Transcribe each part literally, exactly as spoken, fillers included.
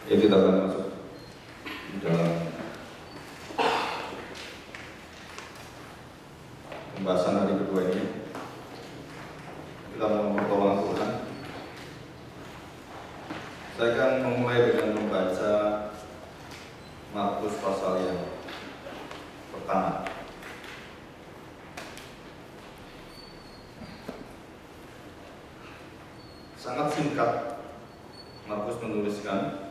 Ya, kita akan masuk dalam pembahasan hari kedua ini. Kita mau pertolongan Tuhan. Saya akan memulai dengan membaca Markus pasal yang pertama. Sangat singkat Markus menuliskan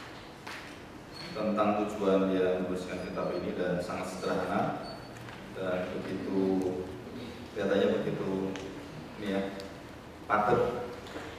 tentang tujuan dia menuliskan kitab ini, dan sangat sederhana dan begitu kelihatannya begitu ini ya, padat.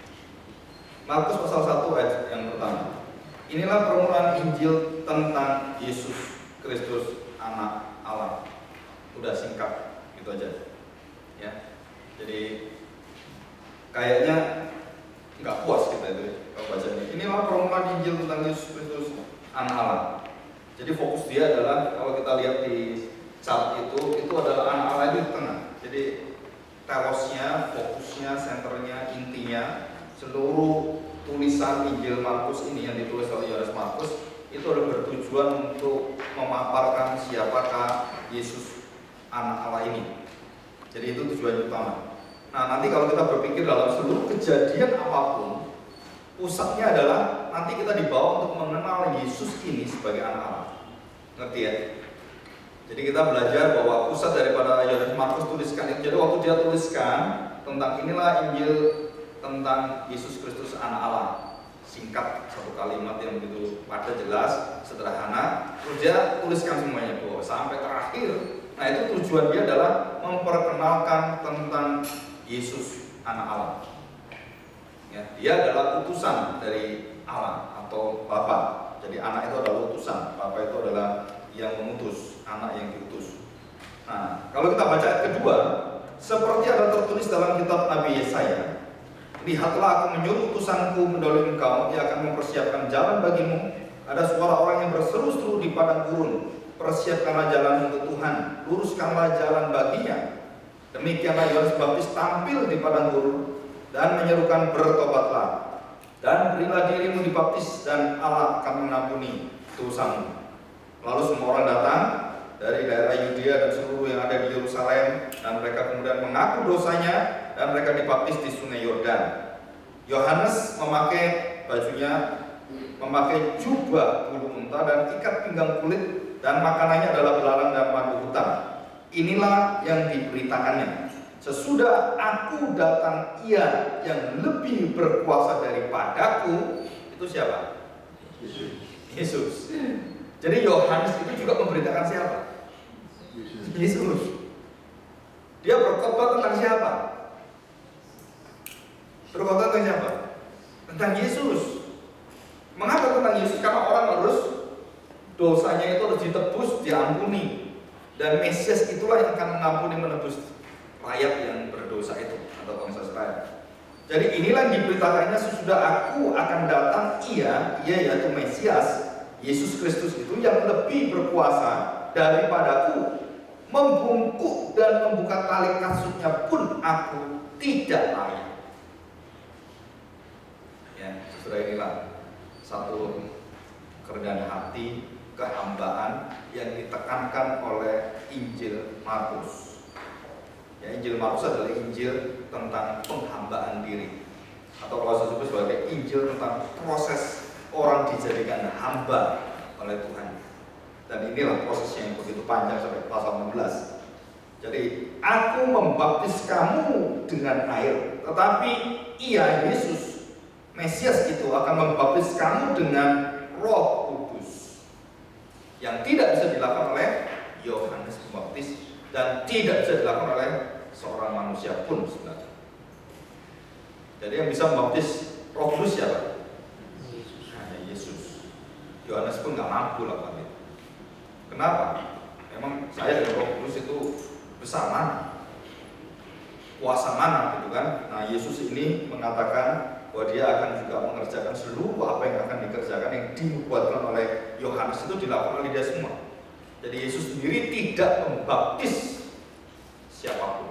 Markus pasal satu ayat yang pertama. Inilah permulaan Injil tentang Yesus Kristus Anak Allah. Udah singkat gitu aja ya. Jadi kayaknya nggak puas kita itu kalau baca ini. Inilah permulaan Injil tentang Yesus Kristus Anak Allah. Jadi fokus dia adalah, kalau kita lihat di chart itu, itu adalah anak Allah itu di tengah. Jadi telosnya, fokusnya, senternya, intinya, seluruh tulisan Injil Markus ini yang ditulis oleh Yohanes Markus itu adalah bertujuan untuk memaparkan siapakah Yesus Anak Allah ini. Jadi itu tujuan utama. Nah, nanti kalau kita berpikir dalam seluruh kejadian apapun, pusatnya adalah nanti kita dibawa untuk mengenal Yesus ini sebagai anak Allah. Ngerti ya? Jadi kita belajar bahwa pusat daripada Yohanes Markus tuliskan itu. Jadi waktu dia tuliskan tentang inilah Injil tentang Yesus Kristus Anak Allah, singkat satu kalimat yang begitu padat, jelas, sederhana. Terus dia tuliskan semuanya tuh sampai terakhir. Nah, itu tujuan dia adalah memperkenalkan tentang Yesus Anak Allah. Ya, dia adalah utusan dari Allah atau Bapa. Jadi anak itu adalah utusan, Bapa itu adalah yang mengutus, anak yang diutus. Nah, kalau kita baca ayat kedua, seperti ada tertulis dalam kitab Nabi Yesaya, lihatlah aku menyuruh utusanku mendahului engkau, ia akan mempersiapkan jalan bagimu. Ada suara orang yang berseru-seru di padang gurun, persiapkanlah jalan untuk Tuhan, luruskanlah jalan baginya. Demikianlah Yohanes Baptis tampil di padang gurun dan menyerukan, bertobatlah dan berilah dirimu dibaptis dan Allah akan mengampuni dosamu. Lalu semua orang datang dari daerah Yudea dan seluruh yang ada di Yerusalem, dan mereka kemudian mengaku dosanya dan mereka dibaptis di sungai Yordan. Yohanes memakai bajunya, memakai jubah bulu unta dan ikat pinggang kulit, dan makanannya adalah belalang dan madu hutan. Inilah yang diberitakannya, sesudah aku datang ia yang lebih berkuasa daripadaku. Itu siapa? Yesus. Yesus. Jadi Yohanes itu juga memberitakan siapa? Yesus. Yesus. Dia berkhotbah tentang siapa? Berkhotbah tentang siapa? Tentang Yesus. Mengapa tentang Yesus? Karena orang harus dosanya itu harus ditebus, diampuni. Dan Mesias itulah yang akan mengampuni, menebus rakyat yang berdosa itu atau bangsa Israel. Jadi inilah yang diberitakannya, sesudah aku akan datang ia, ia yaitu Mesias, Yesus Kristus itu yang lebih berkuasa daripadaku, membungkuk dan membuka tali kasutnya pun aku tidak layak. Ya, sesudah inilah satu kerendahan hati, kehambaan yang ditekankan oleh Injil Markus. Ya, Injil Markus adalah Injil tentang penghambaan diri, atau kalau saya sebut sebagai Injil tentang proses orang dijadikan hamba oleh Tuhan. Dan inilah prosesnya yang begitu panjang sampai pasal enam belas. Jadi, aku membaptis kamu dengan air, tetapi ia, Yesus Mesias itu akan membaptis kamu dengan Roh Kudus, yang tidak bisa dilakukan oleh Yohanes Pembaptis dan tidak bisa dilakukan oleh seorang manusia pun sebenarnya. Jadi yang bisa membaptis Roh Kudus siapa? Hanya Yesus. Yohanes pun nggak mampu lakukan itu. Kenapa? Memang saya dengan Roh Kudus itu besar mana? Kuasa mana gitu kan? Nah, Yesus ini mengatakan bahwa dia akan juga mengerjakan seluruh apa yang akan dikerjakan yang dinubuatkan oleh Yohanes itu dilakukan oleh dia semua. Jadi Yesus sendiri tidak membaptis siapapun.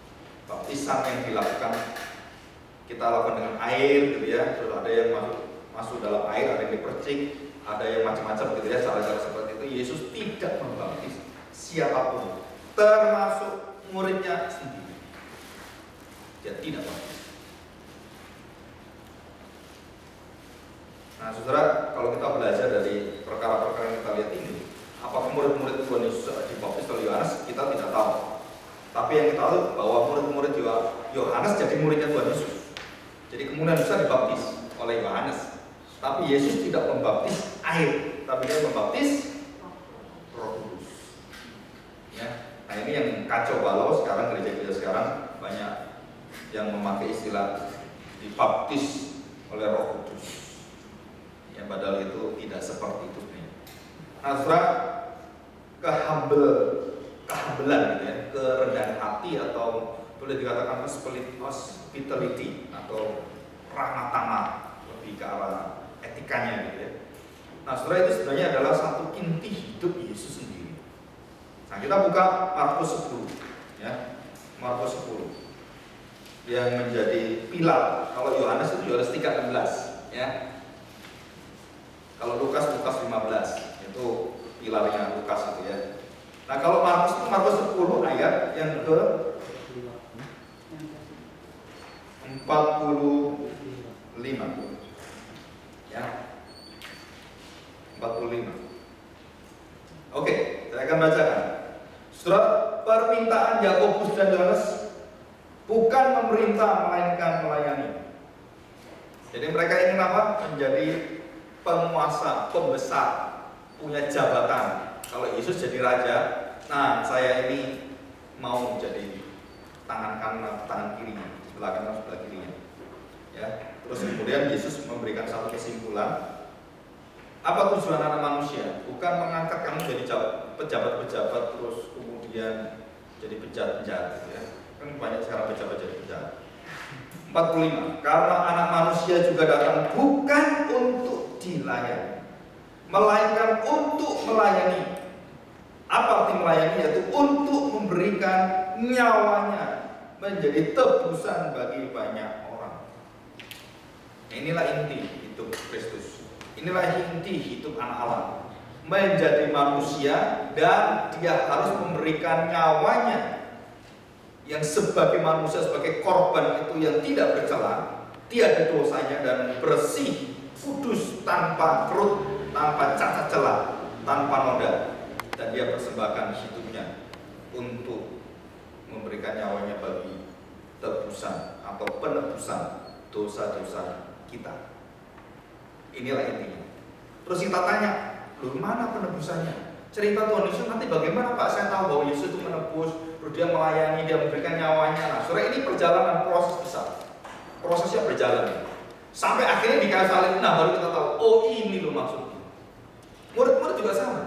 Baptisan yang dilakukan kita lakukan dengan air gitu ya. Terus ada yang masuk masuk dalam air, ada yang dipercik, ada yang macam-macam gitu ya, cara-cara seperti itu. Yesus tidak membaptis siapapun, termasuk muridnya sendiri. Dia tidak baptis. Nah, saudara, kalau kita belajar dari perkara-perkara yang kita lihat ini, apakah murid-murid Tuhan Yesus dibaptis oleh Yohanes, kita tidak tahu. Tapi yang kita tahu bahwa murid-murid Yohanes jadi muridnya Tuhan Yesus. Jadi kemungkinan besar dibaptis oleh Yohanes. Tapi Yesus tidak membaptis air, tapi dia membaptis Roh Kudus. Ya, nah ini yang kacau balau sekarang, gereja-gereja sekarang banyak yang memakai istilah dibaptis oleh Roh Kudus. Ya, padahal itu tidak seperti itu sebenarnya. Nah, saudara, kehambel, kehambelan gitu ya, kerendahan hati atau boleh dikatakan hospitality atau ramah tamah, lebih ke arah etikanya gitu ya. Nah, saudara, itu sebenarnya adalah satu inti hidup Yesus sendiri. Nah, kita buka Markus sepuluh ya. Markus sepuluh yang menjadi pilar. Kalau Yohanes itu Yohanes tiga enam belas ya. Kalau Lukas, Lukas lima belas, itu pilarnya Lukas itu ya. Nah, kalau Markus itu Markus sepuluh ayat yang ke empat puluh lima ya, empat puluh lima. Oke, saya akan bacakan. Surat permintaan Yakobus dan Yohanes bukan memerintah melainkan melayani. Jadi mereka ingin apa? Menjadi penguasa, pembesar, punya jabatan. Kalau Yesus jadi raja, nah saya ini mau jadi tangan kanan atau tangan kirinya, sebelah kanan atau sebelah kirinya. Ya. Terus kemudian Yesus memberikan satu kesimpulan. Apa tujuan anak manusia? Bukan mengangkat kamu jadi pejabat-pejabat terus kemudian jadi penjahat-penjahat gitu ya. Kan banyak sekarang pejabat jadi penjahat. empat puluh lima. Karena anak manusia juga datang bukan untuk dilayani, melainkan untuk melayani. Apa arti melayani? Yaitu untuk memberikan nyawanya menjadi tebusan bagi banyak orang. Inilah inti hidup Kristus. Inilah inti hidup anak Allah, menjadi manusia dan dia harus memberikan nyawanya yang sebagai manusia, sebagai korban itu yang tidak bercela, tiada dosanya dan bersih, kudus, tanpa kerut, tanpa cacat celah, tanpa noda. Dan dia persembahkan hidupnya untuk memberikan nyawanya bagi tebusan atau penebusan dosa-dosa kita. Inilah intinya. Terus kita tanya, loh mana penebusannya? Cerita Tuhan Yesus nanti bagaimana Pak? Saya tahu bahwa Yesus itu menebus, terus dia melayani, dia memberikan nyawanya. Nah, saudara, ini perjalanan proses besar. Prosesnya berjalan. Sampai akhirnya di kayu salib, nah baru kita tahu, oh ini loh maksudnya. Murid-murid juga sama.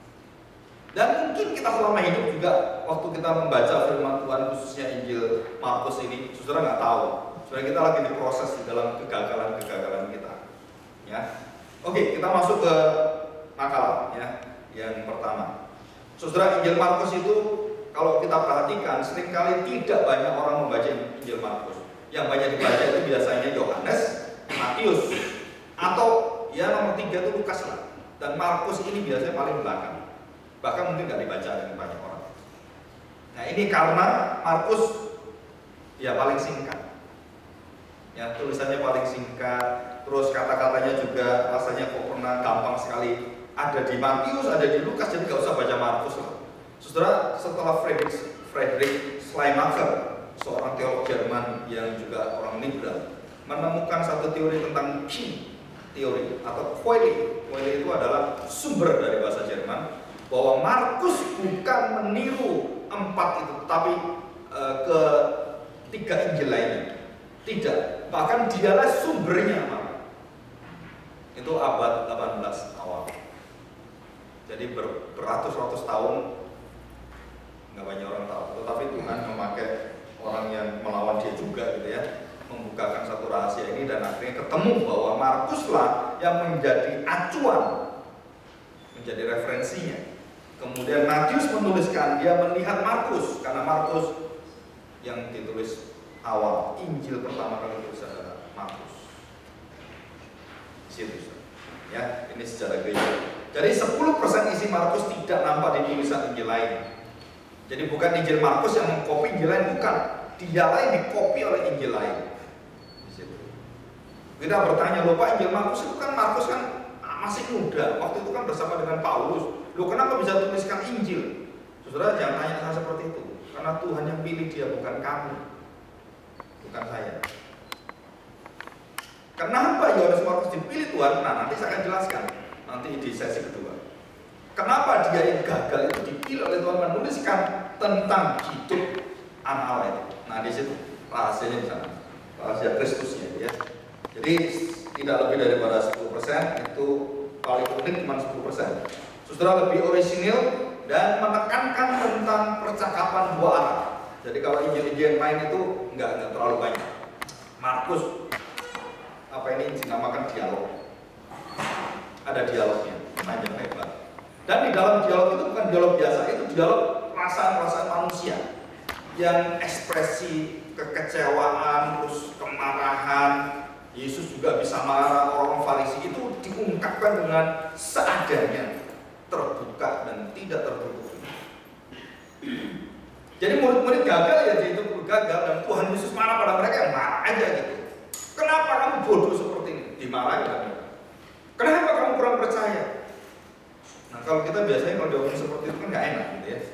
Dan mungkin kita selama hidup juga, waktu kita membaca firman Tuhan, khususnya Injil Markus ini, saudara nggak tahu. Saudara, kita lagi diproses di dalam kegagalan-kegagalan kita. Ya, oke, kita masuk ke makalah ya. Yang pertama, saudara, Injil Markus itu kalau kita perhatikan seringkali tidak banyak orang membaca Injil Markus. Yang banyak dibaca itu biasanya Yohanes, Matius, atau ya nomor tiga itu Lukas lah. Dan Markus ini biasanya paling belakang. Bahkan mungkin nggak dibaca dengan banyak orang. Nah, ini karena Markus ya paling singkat. Ya, tulisannya paling singkat, terus kata-katanya juga rasanya kok pernah gampang sekali. Ada di Matius, ada di Lukas, jadi nggak usah baca Markus lah. Saudara, setelah Friedrich, Friedrich Schleiermacher, seorang teolog Jerman yang juga orang liberal, menemukan satu teori tentang key teori atau Quelle. Quelle itu adalah sumber dari bahasa Jerman, bahwa Markus bukan meniru empat itu, tapi e, ke tiga Injil lainnya. Tidak, bahkan dialah sumbernya, Pak. Itu abad delapan belas awal. Jadi ber, beratus-ratus tahun nggak banyak orang tahu, tetapi Tuhan memakai orang yang melawan dia juga gitu ya, membukakan satu rahasia ini dan akhirnya ketemu bahwa Markuslah yang menjadi acuan, menjadi referensinya. Kemudian Matius menuliskan, dia melihat Markus karena Markus yang ditulis awal, Injil pertama kali ditulis adalah Markus. Di situ. Ya, ini sejarah gereja. Jadi sepuluh persen isi Markus tidak nampak di tulisan Injil lain. Jadi bukan Injil Markus yang mengcopy Injil lain, bukan. Dia lain dikopi oleh Injil lain. Di situ. Kita bertanya, loh Pak, Injil Markus itu kan Markus kan masih muda. Waktu itu kan bersama dengan Paulus. Loh kenapa bisa tuliskan Injil? Saudara jangan tanya saya seperti itu. Karena Tuhan yang pilih dia, bukan kami. Bukan saya. Kenapa Yohanes Markus dipilih Tuhan? Nah, nanti saya akan jelaskan nanti di sesi kedua. Kenapa dia yang gagal itu dipilih oleh Tuhan menuliskan tentang hidup anak Allah itu? Nah, di situ rahasianya di sana, rahasia Kristusnya, ya. Jadi tidak lebih daripada sepuluh persen, itu paling unik cuma sepuluh persen. Saudara lebih orisinil dan menekankan tentang percakapan dua arah. Jadi kalau Injil-Injil yang lain itu enggak, enggak terlalu banyak. Markus apa ini dinamakan dialog. Ada dialognya, panjang lebar. Dan di dalam dialog itu bukan dialog biasa, itu dialog perasaan-perasaan manusia yang ekspresi kekecewaan, terus kemarahan. Yesus juga bisa marah, orang Farisi itu diungkapkan dengan seadanya, terbuka dan tidak tertutup. Jadi murid-murid gagal ya, dia itu gagal dan Tuhan Yesus marah pada mereka, yang marah aja gitu. Kenapa kamu bodoh seperti ini? Dimarahin kan? Kenapa kamu kurang percaya? Nah kalau kita biasanya kalau diomongin seperti itu kan nggak enak gitu ya.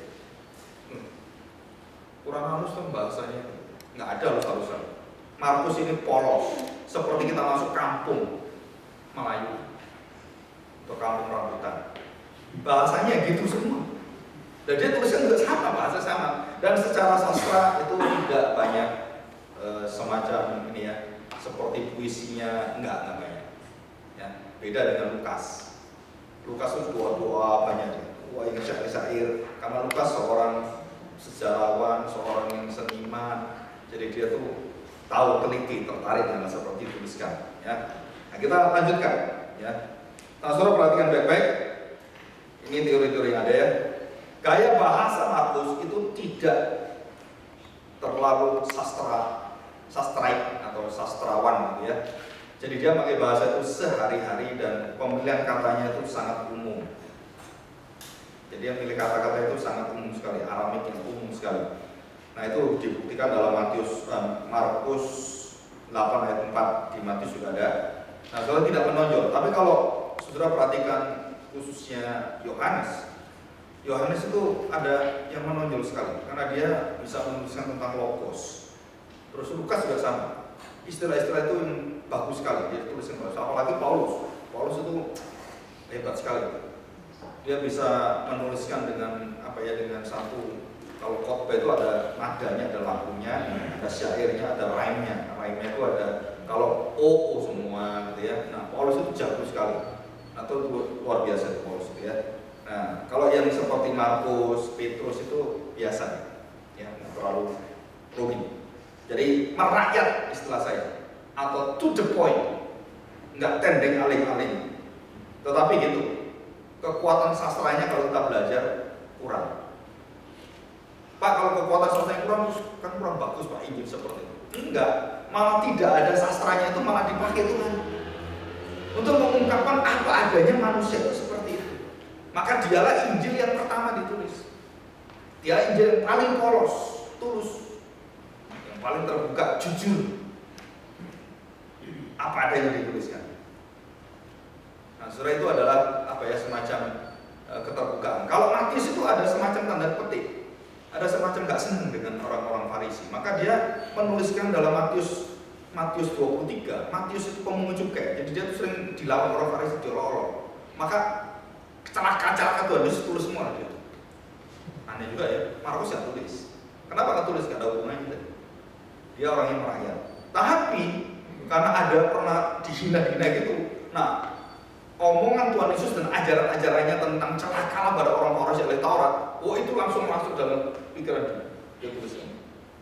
Kurang halus kan bahasanya, nggak ada halus-halusan. Markus ini polos, seperti kita masuk kampung Melayu atau kampung rambutan. Bahasanya gitu semua. Dan dia tuliskan juga sama, bahasa sama. Dan secara sastra itu tidak banyak e, semacam ini ya. Seperti puisinya enggak, enggak banyak. Ya, beda dengan Lukas. Lukas itu doa-doa banyak. Wah, ini syair-syair. Karena Lukas seorang sejarawan, seorang yang seniman. Jadi dia tuh tahu, teliti, tertarik dengan seperti dituliskan. Ya, nah, kita lanjutkan. Ya, nah, saudara perhatikan baik-baik. Ini teori-teori yang ada ya. Gaya bahasa Markus itu tidak terlalu sastra, sastraik atau sastrawan gitu ya. Jadi dia pakai bahasa itu sehari-hari dan pemilihan katanya itu sangat umum. Jadi yang pilih kata-kata itu sangat umum sekali, Aramik yang umum sekali. Nah itu dibuktikan dalam Matius, eh, Markus delapan ayat empat, di Matius juga ada. Nah saudara tidak menonjol, tapi kalau saudara perhatikan khususnya Yohanes, Yohanes itu ada yang menonjol sekali karena dia bisa menuliskan tentang logos. Terus Lukas juga sama. Istilah-istilah itu yang bagus sekali dia tuliskan. Apalagi Paulus. Paulus itu hebat sekali. Dia bisa menuliskan dengan apa ya, dengan satu, kalau khotbah itu ada nadanya, ada lagunya, ada syairnya, ada rhyme-nya. Rhyme-nya itu ada kalau o o semua gitu ya. Nah, Paulus itu jago sekali. Atau luar biasa itu Paulus itu ya. Nah, kalau yang seperti Markus, Petrus itu biasa ya, nggak terlalu rumit. Jadi merakyat istilah saya, atau to the point, nggak tendeng aling-aling. Tetapi gitu, kekuatan sastranya kalau kita belajar kurang. Pak, kalau kekuatan sastranya kurang, kan kurang bagus Pak Injil seperti itu. Enggak, malah tidak ada sastranya itu malah dipakai Tuhan untuk mengungkapkan apa adanya manusia itu seperti itu. Maka dialah Injil yang pertama ditulis. Dia Injil yang paling polos, tulus, yang paling terbuka, jujur. Apa adanya dituliskan. Nah, surah itu adalah apa ya, semacam e, keterbukaan. Kalau Matius itu ada semacam tanda petik, ada semacam gak senang dengan orang-orang Farisi. Maka dia menuliskan dalam Matius Matius dua puluh tiga, Matius itu pemungut cukai. Jadi dia tuh sering dilawan orang Farisi, diolok-olok. Maka celaka-celaka Tuhan Yesus tulis semua dia. Aneh juga ya, Markus yang tulis. Kenapa nggak tulis? Gak ada hubungannya. Dia orang yang merakyat. Tapi karena ada pernah dihina-hina gitu. Nah, omongan Tuhan Yesus dan ajaran-ajarannya tentang celakalah pada orang-orang yang oleh Taurat, oh itu langsung masuk dalam pikiran dia. Dia tulis ini.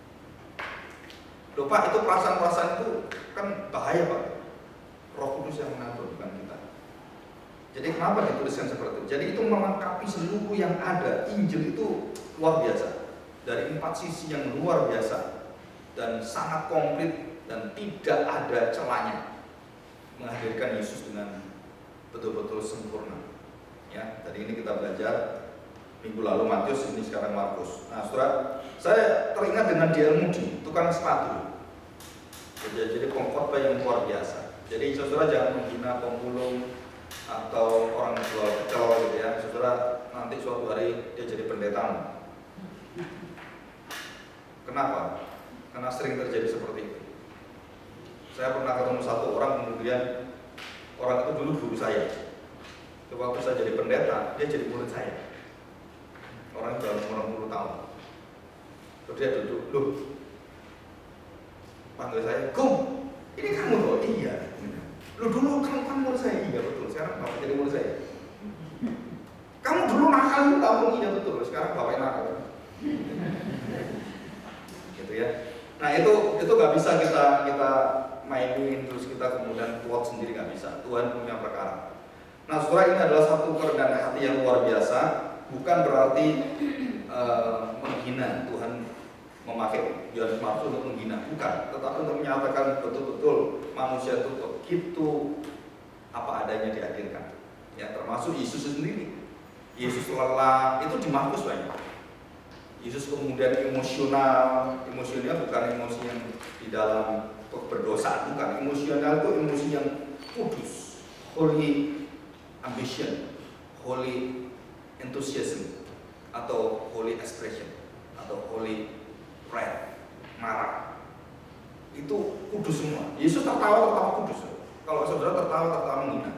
Loh Pak, itu perasaan-perasaan itu kan bahaya Pak. Roh Kudus yang mengatur, bukan kita. Jadi kenapa dituliskan seperti itu? Jadi itu melengkapi seluruh yang ada. Injil itu luar biasa. Dari empat sisi yang luar biasa dan sangat komplit dan tidak ada celahnya. menghadirkan Yesus dengan betul-betul sempurna. Ya, tadi ini kita belajar minggu lalu Matius, ini sekarang Markus. Nah, saudara, saya teringat dengan D L Moody, tukang sepatu. Jadi, jadi pengkhotbah yang luar biasa. Jadi saudara jangan menghina pemulung atau orang jual pecel gitu ya. Saudara nanti suatu hari dia jadi pendeta. Kenapa? Karena sering terjadi seperti itu. Saya pernah ketemu satu orang, kemudian orang itu dulu guru saya. Waktu saya jadi pendeta, dia jadi murid saya. Orang dalam umur puluh tahun. Terus dia duduk, loh, panggil saya, Gum, ini kamu loh? Iya. Loh dulu kamu kan murid saya, iya betul. Sekarang bapak jadi murid saya. Kamu dulu nakal, lu tahu? Iya betul. Sekarang bapak nakal. Gitu ya. Nah itu itu nggak bisa kita kita mainin terus kita kemudian kuat sendiri, nggak bisa. Tuhan punya perkara. Nah saudara, ini adalah satu kerendahan hati yang luar biasa. Bukan berarti uh, menghina. Tuhan memakai Yohanes Markus untuk menghina, bukan. Tetapi untuk menyatakan betul-betul manusia itu begitu apa adanya dihadirkan. Ya, termasuk Yesus sendiri. Yesus lelah, itu di Markus banyak. Yesus kemudian emosional. Emosional bukan emosi yang di dalam berdosa, bukan. Emosional itu emosi yang kudus, holy ambition, holy enthusiasm, atau holy expression, atau holy pride, marah. Itu kudus semua. Yesus tertawa tertawa kudus. Kalau saudara tertawa tertawa menghina,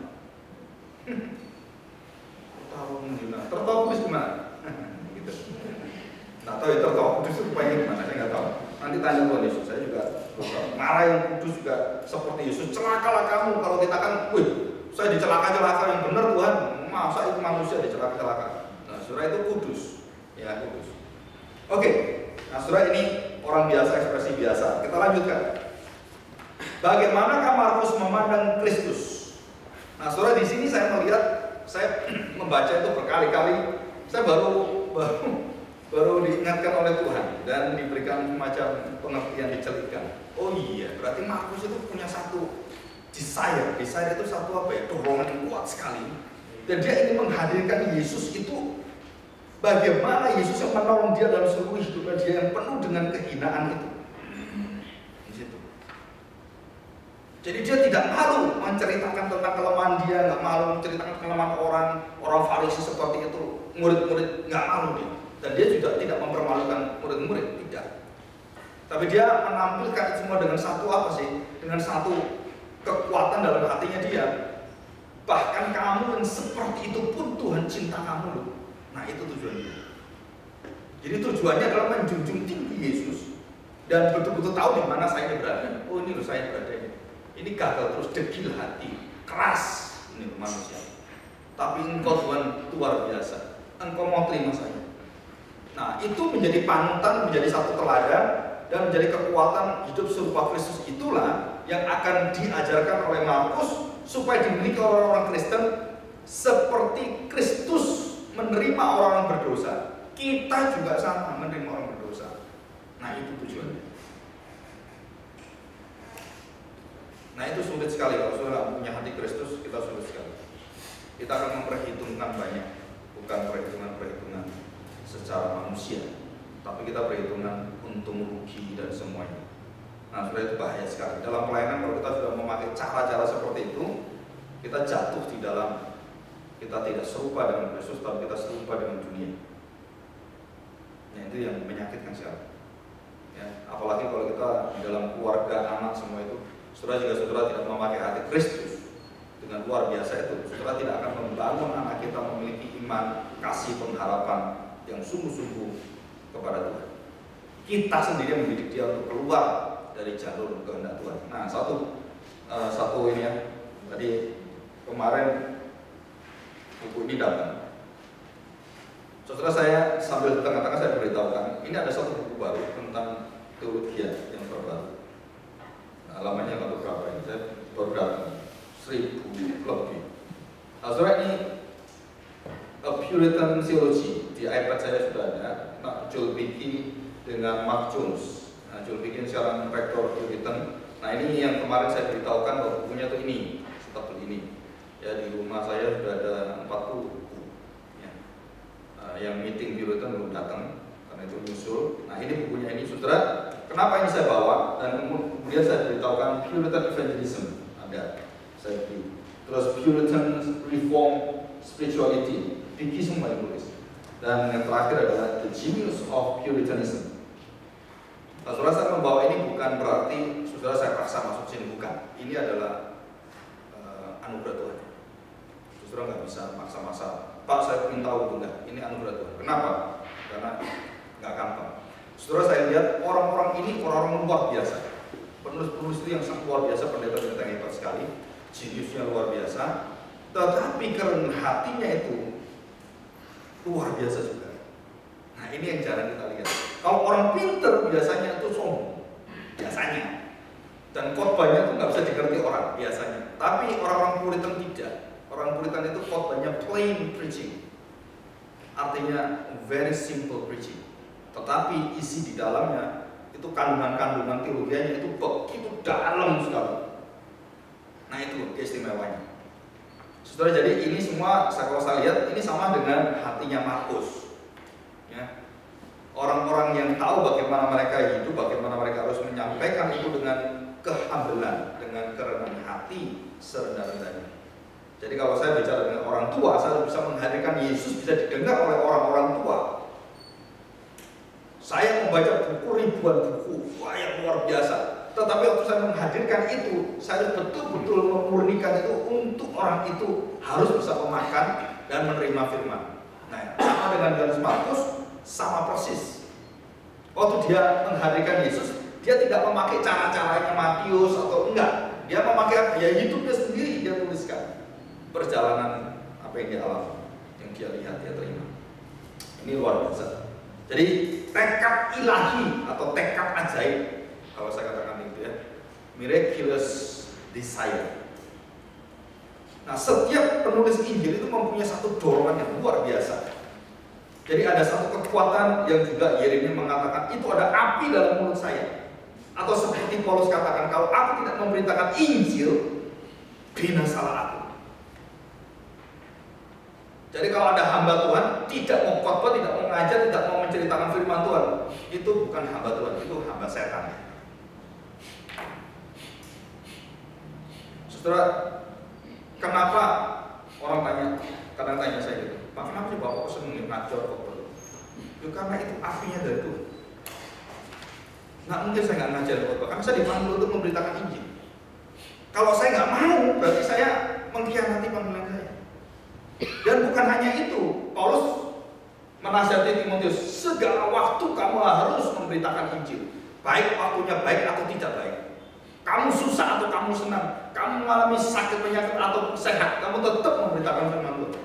tertawa menghina, tertawa kudus gimana? Gitu. Nggak tahu ya tertawa kudus itu rupanya gimana? Saya nggak tahu. Nanti tanya Tuhan Yesus. Saya juga marah yang kudus juga seperti Yesus. Celakalah kamu kalau kita kan, wih, saya dicelaka-celaka yang benar Tuhan. Masa itu manusia dicelaka-celaka? Nah, saudara itu kudus, ya kudus. Oke, nah saudara ini orang biasa, ekspresi biasa. Kita lanjutkan. Bagaimanakah Markus memandang Kristus? Nah, saudara di sini saya melihat, saya membaca itu berkali-kali. Saya baru baru baru diingatkan oleh Tuhan dan diberikan semacam pengertian dicelitkan. Oh iya, berarti Markus itu punya satu desire. Desire itu satu apa ya? Dorongan yang kuat sekali. Dan dia ingin menghadirkan Yesus itu, bagaimana Yesus yang menolong dia dalam seluruh hidupnya dia yang penuh dengan kehinaan itu. Di situ. Jadi dia tidak malu menceritakan tentang kelemahan dia, nggak malu menceritakan kelemahan orang, orang Farisi seperti itu, murid-murid nggak malu dia. Dan dia juga tidak mempermalukan murid-murid, tidak. Tapi dia menampilkan itu semua dengan satu apa sih? Dengan satu kekuatan dalam hatinya dia. Bahkan kamu yang seperti itu pun Tuhan cinta kamu loh. Nah itu tujuannya. Jadi tujuannya adalah menjunjung tinggi Yesus dan betul-betul tahu di mana saya berada. Oh ini loh saya berada ini. Ini gagal terus, degil hati, keras ini manusia. Tapi engkau Tuhan luar biasa. Engkau mau terima saya. Nah itu menjadi panutan, menjadi satu teladan dan menjadi kekuatan hidup serupa Kristus. Itulah yang akan diajarkan oleh Markus supaya dimiliki orang-orang Kristen seperti Kristus menerima orang-orang berdosa. Kita juga sama menerima orang berdosa. Nah itu tujuannya. Nah itu sulit sekali kalau saudara punya hati Kristus, kita sulit sekali. Kita akan memperhitungkan banyak, bukan perhitungan-perhitungan secara manusia, tapi kita perhitungan untung rugi dan semuanya. Nah, saudara itu bahaya sekali. Dalam pelayanan kalau kita sudah memakai cara-cara seperti itu, kita jatuh di dalam, kita tidak serupa dengan Kristus, tapi kita serupa dengan dunia. Nah, itu yang menyakitkan sekali. Ya, apalagi kalau kita di dalam keluarga, anak semua itu, saudara juga saudara tidak memakai hati Kristus dengan luar biasa itu, saudara tidak akan membangun anak kita memiliki iman, kasih, pengharapan yang sungguh-sungguh kepada Tuhan. Kita sendiri mendidik dia untuk keluar dari jalur kehendak Tuhan. Nah, satu uh, satu ini ya. Tadi kemarin buku ini datang. Saudara saya sambil di tengah-tengah saya beritahukan, ini ada satu buku baru tentang teologi yang terbaru. Nah, lamanya nggak berapa ini, saya baru datang seribu lebih. Nah, saudara ini A Puritan Theology di iPad saya sudah ada. Nah, Joel Beeke dengan Mark Jones. Nah, Joel Beeke sekarang rektor Puritan, Nah ini yang kemarin saya beritahukan bahwa bukunya tuh ini, seperti ini. Ya di rumah saya sudah ada empat puluh buku. Ya. Uh, yang meeting Puritan belum datang karena itu nyusul. Nah ini bukunya ini, saudara. Kenapa ini saya bawa? Dan kemudian saya beritahukan Puritan Evangelism ada, saya beri. Terus Puritan Reform Spirituality, Vicky semua ditulis. Dan yang terakhir adalah The Genius of Puritanism. Nah, saudara, saya membawa ini bukan berarti saudara saya paksa masuk sini, bukan. Ini adalah uh, anugerah Tuhan. Saudara nggak bisa maksa-maksa. Pak, saya ingin tahu, enggak. Ini anugerah Tuhan. Kenapa? Karena nggak gampang. Saudara, saya lihat orang-orang ini orang-orang luar biasa. Penulis-penulis itu yang sangat luar biasa, pendeta-pendeta yang hebat sekali, jeniusnya luar biasa. Tetapi karena hatinya itu luar biasa juga. Nah ini yang jarang kita lihat. Kalau orang pinter biasanya itu sombong, biasanya. Dan khotbahnya itu nggak bisa dikerti orang biasanya. Tapi orang-orang Puritan tidak. Orang Puritan itu khotbahnya plain preaching, artinya very simple preaching. Tetapi isi di dalamnya itu kandungan-kandungan teologianya itu begitu dalam sekali. Nah itu keistimewanya. Saudara, jadi ini semua saya kalau saya lihat ini sama dengan hatinya Markus. Ya. Orang-orang yang tahu bagaimana mereka hidup, bagaimana mereka harus menyampaikan itu dengan kehambelan, dengan kerendahan hati serendah-rendahnya. Jadi kalau saya bicara dengan orang tua, saya bisa menghadirkan Yesus bisa didengar oleh orang-orang tua. Saya membaca buku ribuan buku, wah yang luar biasa. Tetapi waktu saya menghadirkan itu, saya betul-betul memurnikan itu untuk orang itu harus bisa memakan dan menerima firman. Nah, sama dengan Yohanes Markus, sama persis. Waktu dia menghadirkan Yesus, dia tidak memakai cara-caranya Matius atau enggak. Dia memakai ya hidupnya sendiri, dia tuliskan perjalanan apa yang dia alami, yang dia lihat, dia terima. Ini luar biasa. Jadi tekad ilahi atau tekad ajaib, kalau saya katakan itu ya, miraculous desire. Nah, setiap penulis Injil itu mempunyai satu dorongan yang luar biasa. Jadi ada satu kekuatan yang juga Yeremia mengatakan itu ada api dalam mulut saya. Atau seperti Paulus katakan, kalau aku tidak memberitakan Injil, binasalah aku. Jadi kalau ada hamba Tuhan tidak mau khotbah, tidak mau mengajar, tidak mau menceritakan firman Tuhan, itu bukan hamba Tuhan, itu hamba setan. Saudara, kenapa orang tanya, kadang tanya saya gitu, Pak, kenapa sih Bapak senang ngajar khotbah? Ya karena itu apinya dari Tuhan. Nggak mungkin saya nggak ngajar khotbah, karena saya dipanggil untuk memberitakan Injil. Kalau saya nggak mau, berarti saya mengkhianati panggilan saya. Dan bukan hanya itu, Paulus menasihati Timotius, segala waktu kamu harus memberitakan Injil, baik waktunya baik atau tidak baik. Kamu susah atau kamu senang, kamu mengalami sakit penyakit atau sehat, kamu tetap memberitakan firman Tuhan.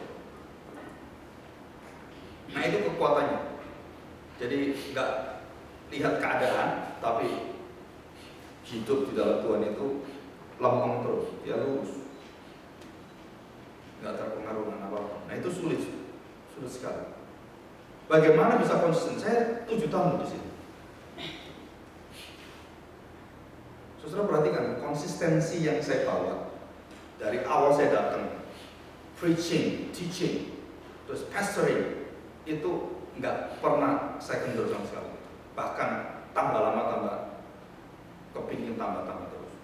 Nah itu kekuatannya. Jadi nggak lihat keadaan, tapi hidup di dalam Tuhan itu lempeng terus, dia lurus, nggak terpengaruh dengan apa-apa. Nah itu sulit, sulit sekali. Bagaimana bisa konsisten? Saya tujuh tahun di sini. Saudara perhatikan konsistensi yang saya bawa dari awal saya datang, preaching, teaching, terus pastoring itu nggak pernah saya kendor sama sekali. Bahkan tambah lama tambah kepingin tambah-tambah terus.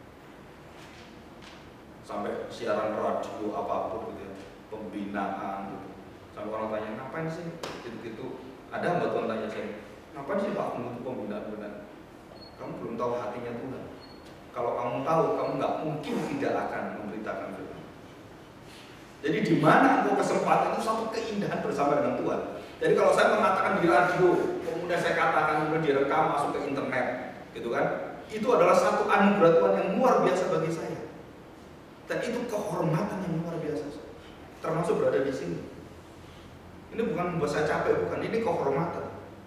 Sampai siaran radio apapun gitu ya, pembinaan gitu. Sampai orang tanya, ngapain sih gitu-gitu. Ada hamba Tuhan tanya saya, ngapain sih Pak untuk pembinaan-pembinaan? Kamu belum tahu hatinya Tuhan. Kalau kamu tahu, kamu nggak mungkin tidak akan memberitakan firman. Jadi di mana aku kesempatan itu satu keindahan bersama dengan Tuhan. Jadi kalau saya mengatakan di radio, kemudian saya katakan kemudian direkam masuk ke internet, gitu kan? Itu adalah satu anugerah Tuhan yang luar biasa bagi saya. Dan itu kehormatan yang luar biasa, termasuk berada di sini. Ini bukan membuat saya capek, bukan. Ini kehormatan.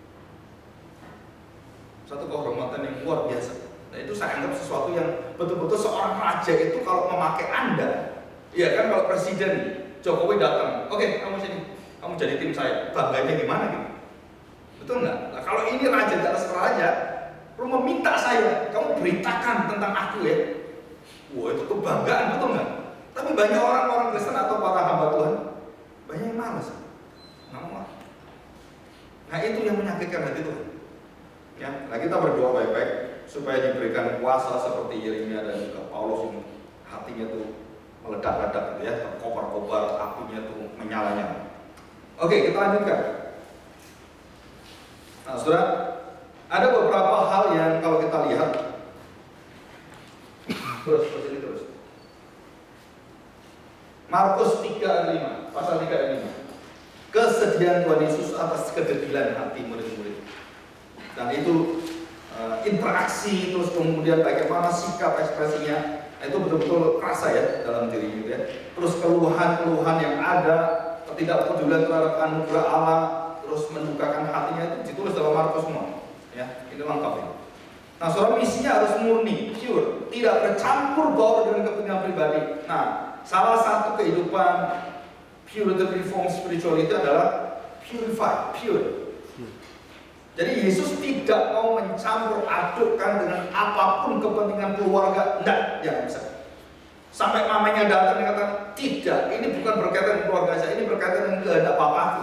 Satu kehormatan yang luar biasa. Nah itu saya anggap sesuatu yang betul-betul seorang raja itu kalau memakai Anda. Iya kan, kalau Presiden Jokowi datang, oke okay, kamu sini, kamu jadi tim saya. Bangganya gimana gitu? Betul nggak? Nah, kalau ini raja di atas raja, Lu meminta saya, kamu beritakan tentang aku ya. Wah, itu kebanggaan, betul nggak? Tapi banyak orang-orang Kristen atau para hamba Tuhan, banyak yang malas, nggak mau. Nah itu yang menyakitkan hati Tuhan. Ya, nah kita berdoa baik-baik supaya diberikan kuasa seperti Yeremia dan juga Paulus ini, hatinya tuh meledak-ledak gitu ya, terkobar-kobar, apinya tuh menyala-nyala. Oke, kita lanjutkan. Nah, saudara, ada beberapa hal yang kalau kita lihat terus terus ini terus. Markus tiga ayat lima, pasal tiga ayat lima. Kesedihan Tuhan Yesus atas kedegilan hati murid-murid. Dan itu uh, interaksi terus kemudian bagaimana sikap ekspresinya, nah, itu betul-betul kerasa ya dalam diri gitu ya. Terus keluhan-keluhan yang ada, ketidakpedulian terhadap anugerah Allah, terus mendukakan hatinya, itu ditulis dalam Markus semua. Ya, ini lengkap ya. Nah, saudara, misinya harus murni, pure, tidak bercampur baur dengan kepentingan pribadi. Nah, salah satu kehidupan purity reform spiritual itu adalah purify, pure. Jadi Yesus tidak mau mencampur adukkan dengan apapun kepentingan keluarga, enggak, jangan bisa. Sampai mamanya datang dan katakan, tidak, ini bukan berkaitan dengan keluarga saya, ini berkaitan dengan kehendak Bapakku.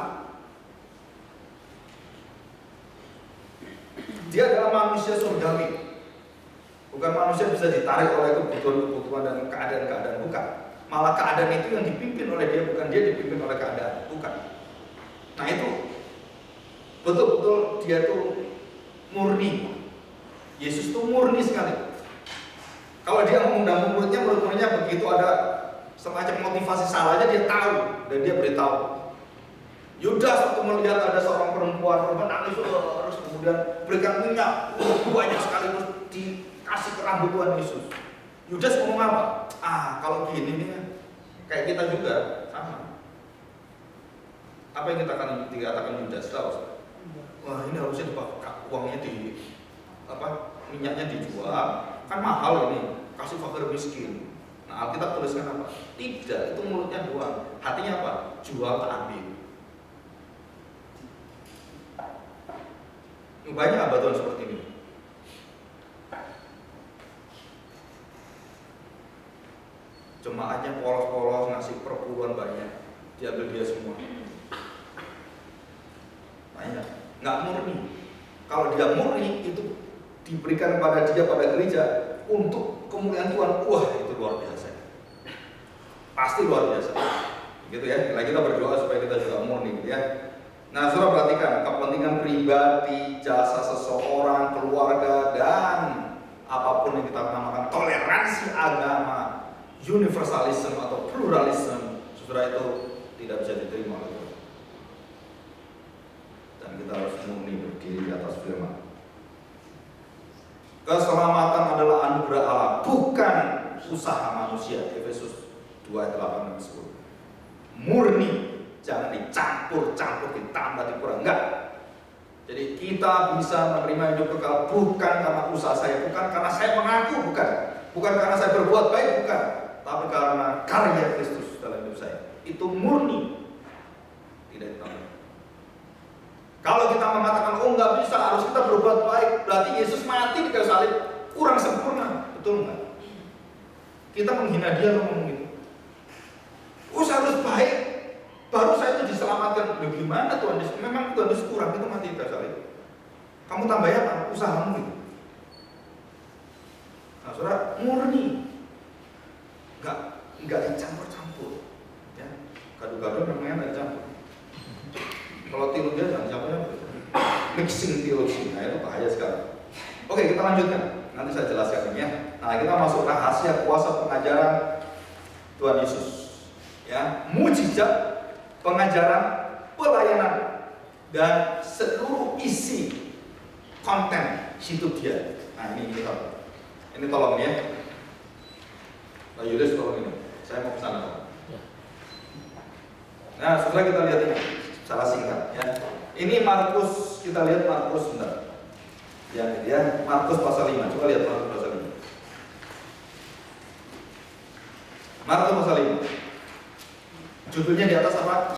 Dia adalah manusia surgawi, bukan manusia bisa ditarik oleh kebutuhan-kebutuhan dan keadaan-keadaan, bukan. Malah keadaan itu yang dipimpin oleh dia, bukan dia dipimpin oleh keadaan, bukan. Nah itu betul-betul dia tuh murni. Yesus tuh murni sekali. Kalau dia mengundang muridnya, murid-muridnya begitu ada semacam motivasi salahnya, dia tahu dan dia beritahu. Yudas waktu melihat ada seorang perempuan, perempuan nangis terus kemudian berikan minyak banyak sekali terus dikasih ke rambut Tuhan Yesus. Yudas ngomong apa? Ah, kalau gini nih kayak kita juga sama. Apa yang kita akan dikatakan Yudas? Tahu? Wah, ini harusnya dipakai uangnya di apa? Minyaknya dijual, kan mahal ini. Kasih fakir miskin. Nah, Alkitab tuliskan apa? Tidak, itu mulutnya doang. Hatinya apa? Jual tak ambil. Banyak abad seperti ini. Jemaatnya polos-polos ngasih perpuluhan banyak, diambil dia semua. Banyak, nggak murni. Kalau dia murni itu diberikan pada dia pada gereja untuk kemuliaan Tuhan, wah itu luar biasa. Pasti luar biasa. Gitu ya. Nah, kita berdoa supaya kita juga murni, gitu ya. Nah, saudara perhatikan kepentingan pribadi, jasa seseorang, keluarga, dan apapun yang kita namakan toleransi agama, universalism atau pluralism, saudara, itu tidak bisa diterima oleh Tuhan. Dan kita harus murni berdiri di atas firman. Keselamatan adalah anugerah Allah, bukan usaha manusia. Efesus dua ayat delapan dan sepuluh. Murni, jangan dicampur-campur, ditambah, dikurang, enggak. Jadi kita bisa menerima hidup kekal bukan karena usaha saya, bukan karena saya mengaku, bukan, bukan karena saya berbuat baik, bukan, tapi karena karya Kristus dalam hidup saya. Itu murni, tidak ditambah. Kalau kita mengatakan oh nggak bisa, harus kita berbuat baik, berarti Yesus mati di kayu salib kurang sempurna, betul nggak? Kita menghina dia ngomong gitu. Oh saya harus baik, baru saya itu diselamatkan. Loh, gimana Tuhan Yesus? Memang Tuhan Yesus kurang, itu mati di kayu salib. Kamu tambah apa? Usahamu gitu. Nah, saudara, murni, nggak nggak dicampur-campur, ya. Gado-gado namanya nggak dicampur. Kalau teologi jangan siapa mixing teologi, nah itu bahaya sekali. Oke, kita lanjutkan. Nanti saya jelaskan ini ya. Nah, kita masuk rahasia kuasa pengajaran Tuhan Yesus. Ya, mujizat, pengajaran, pelayanan, dan seluruh isi konten hidup dia. Nah, ini kita. Ini tolong ya. Pak Yudas tolong ini. Saya mau ke sana. Nah, setelah kita lihat ini. Salah singkat ya. Ini Markus, kita lihat Markus sebentar. Ya, ya, Markus pasal lima. Coba lihat Markus pasal lima. Markus pasal lima. Judulnya di atas apa?